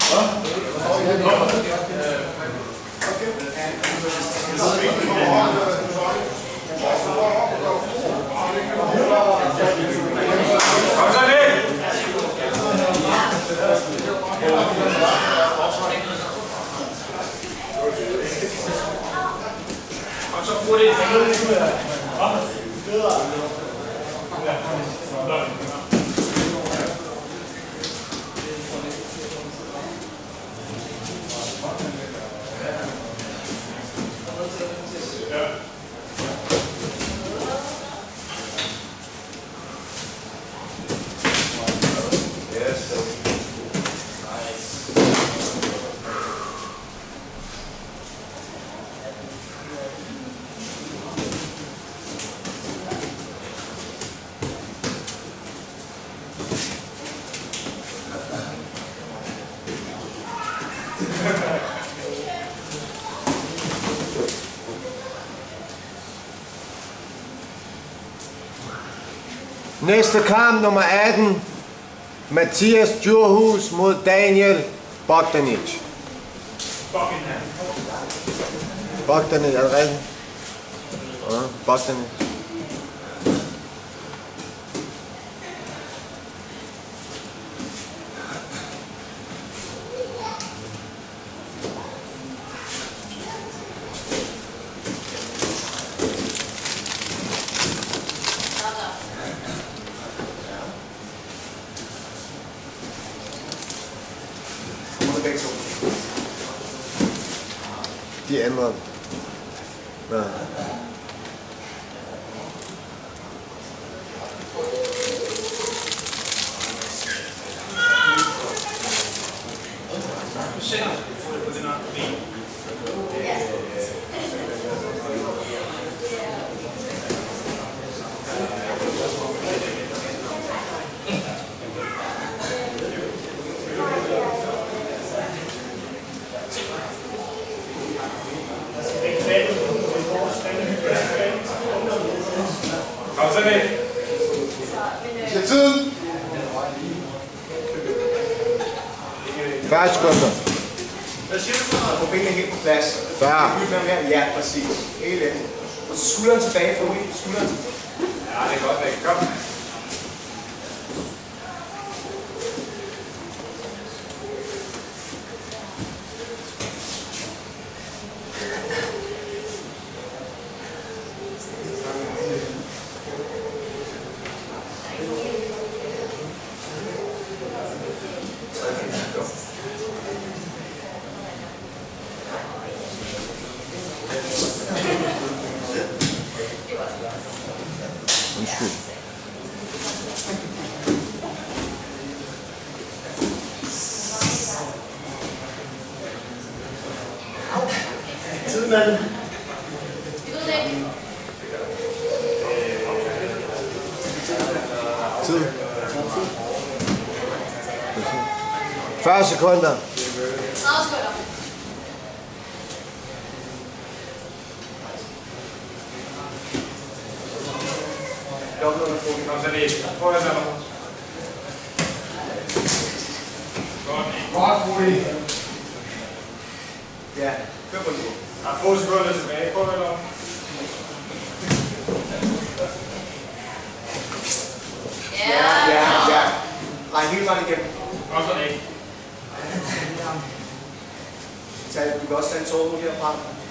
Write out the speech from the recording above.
Næste kamp nummer 18. Mathias Djurhus mod Daniel Bogdanic. Bogdanic, er det rigtigt? Ja, Bogdanic. De ændrede. Ja. Tiden. 40 sekunder. Hvad siger du? Få benene helt på plads. 40. Ja, præcis. Helt let. Og så skulderen tilbage, få ud. Skulderen tilbage. Ja, det er godt, Nick. Kom. Undskyld. Tiden er det. Tid. 40 sekunder. 30 sekunder. Kom så lige. Prøv at være. Godt, Fuli. Ja, kør på det. Der er få sekunder tilbage. Prøv at være. Ja. Nej, hele vejen igennem. Kom så ikke. Du kan også tage en tårmod herfra.